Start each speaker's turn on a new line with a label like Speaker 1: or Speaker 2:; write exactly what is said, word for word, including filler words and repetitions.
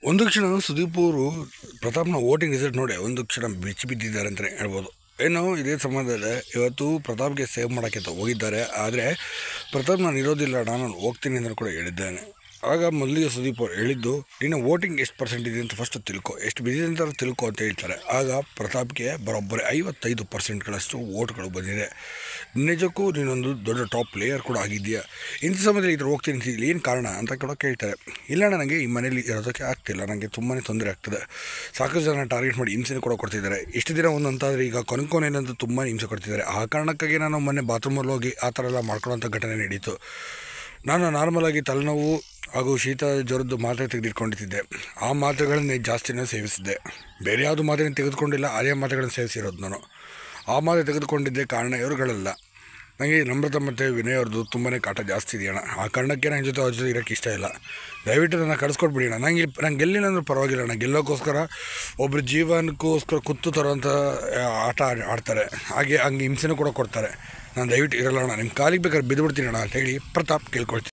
Speaker 1: ಒಂದು ಕ್ಷಣ ಸುದೀಪ್ ಅವರು ಪ್ರತಾಪ್ನ ವೋಟಿಂಗ್ ರಿಸಲ್ಟ್ ನೋಡಿ ಒಂದು ಕ್ಷಣ ಬೆಚ್ಚಿ ಬಿದ್ದಿದ್ದಾರೆ ಅಂತಲೇ ಹೇಳ್ಬೋದು. ಏನು ಇದೇ ಸಂಬಂಧದಲ್ಲಿ ಇವತ್ತು ಪ್ರತಾಪ್ಗೆ ಸೇವ್ ಮಾಡೋಕ್ಕೆ ಅಂತ ಹೋಗಿದ್ದಾರೆ. ಆದರೆ ಪ್ರತಾಪ್ ನಾನು ಇರೋದಿಲ್ಲ, ನಾನು ಹೋಗ್ತೀನಿ ಅಂತ ಕೂಡ ಹೇಳಿದ್ದೇನೆ. ಆಗ ಮೊದಲಿಗೆ ಸುದೀಪ್ ಅವರು ಹೇಳಿದ್ದು, ನಿನ್ನ ವೋಟಿಂಗ್ ಎಷ್ಟು ಪರ್ಸೆಂಟ್ ಇದೆ ಅಂತ ಫಸ್ಟ್ ತಿಳ್ಕೊ, ಎಷ್ಟು ಬಿದ್ದಿದೆ ಅಂತ ತಿಳ್ಕೊ ಅಂತ ಹೇಳ್ತಾರೆ. ಆಗ ಪ್ರತಾಪ್ಗೆ ಬರೋಬ್ಬರಿ ಐವತ್ತೈದು ಪರ್ಸೆಂಟ್ಗಳಷ್ಟು ವೋಟ್ಗಳು ಬಂದಿದೆ. ನಿಜಕ್ಕೂ ನೀನೊಂದು ದೊಡ್ಡ ಟಾಪ್ ಪ್ಲೇಯರ್ ಕೂಡ ಆಗಿದೆಯಾ, ಇಂಥ ಸಮಯದಲ್ಲಿ ಈ ಥರ ಹೋಗ್ತೀನಿ ಅಂತ ಏನು ಕಾರಣ ಅಂತ ಕೂಡ ಕೇಳ್ತಾರೆ. ಇಲ್ಲ ನನಗೆ ಈ ಮನೇಲಿ ಇರೋದಕ್ಕೆ ಆಗ್ತಿಲ್ಲ, ನನಗೆ ತುಂಬಾ ತೊಂದರೆ ಆಗ್ತದೆ, ಸಾಕಷ್ಟು ಜನ ಟಾರ್ಗೆಟ್ ಮಾಡಿ ಹಿಂಸೆ ಕೂಡ ಕೊಡ್ತಿದ್ದಾರೆ, ಇಷ್ಟು ದಿನ ಒಂದು ಅಂತಾದರೆ ಈಗ ಕೊನೆ ಕೊನೆಯಲ್ಲಂತೂ ತುಂಬಾ ಹಿಂಸೆ ಕೊಡ್ತಿದ್ದಾರೆ. ಆ ಕಾರಣಕ್ಕಾಗಿ ನಾನು ಮೊನ್ನೆ ಬಾತ್ರೂಮಲ್ಲಿ ಹೋಗಿ ಆ ಥರ ಎಲ್ಲ ಮಾಡ್ಕೊಳ್ಳೋಂಥ ಘಟನೆ ನಡೀತು. ನಾನು ನಾರ್ಮಲಾಗಿ ತಲೆನೋವು ಹಾಗೂ ಶೀತ ಜ್ವರದ್ದು ಮಾತ್ರೆ ತೆಗೆದಿಟ್ಕೊಂಡಿದ್ದೆ. ಆ ಮಾತ್ರೆಗಳನ್ನೇ ಜಾಸ್ತಿನೇ ಸೇವಿಸಿದ್ದೆ, ಬೇರೆ ಯಾವುದು ಮಾತ್ರೆಯನ್ನು ತೆಗೆದುಕೊಂಡಿಲ್ಲ, ಅದೇ ಮಾತ್ರೆಗಳನ್ನು ಸೇವಿಸಿರೋದು ನಾನು. ಆ ಮಾತ್ರೆ ತೆಗೆದುಕೊಂಡಿದ್ದೆ ಕಾರಣ ಇವರುಗಳಲ್ಲ, ನನಗೆ ನಮ್ರತ ಮತ್ತು ವಿನಯ್ ಅವ್ರದ್ದು ತುಂಬಾ ಕಾಟ ಜಾಸ್ತಿ ಇದೆಯಣ್ಣ. ಆ ಕಾರಣಕ್ಕೆ ನನ್ನ ಜೊತೆ ಅವ್ರ ಜೊತೆ ಇರೋಕ್ಕೆ ಇಷ್ಟ ಇಲ್ಲ. ದಯವಿಟ್ಟು ನನ್ನ ಕಳಿಸ್ಕೊಟ್ಬಿಡಿ ಅಣ್ಣ. ನಂಗೆ ನಂಗೆ ಗೆಲ್ಲಿಲ್ಲ ಅಂದ್ರೂ ಪರವಾಗಿಲ್ಲ ಅಣ್ಣ, ಗೆಲ್ಲೋಕ್ಕೋಸ್ಕರ ಒಬ್ಬರು ಜೀವನಕ್ಕೋಸ್ಕರ ಕುತ್ತು ತರೋಂಥ ಆಟ ಆಡ್ತಾರೆ, ಹಾಗೆ ಹಂಗೆ ಹಿಂಸೆನೂ ಕೂಡ ಕೊಡ್ತಾರೆ. ನಾನು ದಯವಿಟ್ಟು ಇರಲ್ಲ ಅಣ್ಣ, ನಿಮ್ಮ ಕಾಲಿಗೆ ಬೇಕಾದ್ರೆ ಬಿದ್ದುಬಿಡ್ತೀನಿ ಅಣ್ಣ ಅಂತ ಹೇಳಿ ಪ್ರತಾಪ್ ಕೇಳ್ಕೊಳ್ತೀನಿ.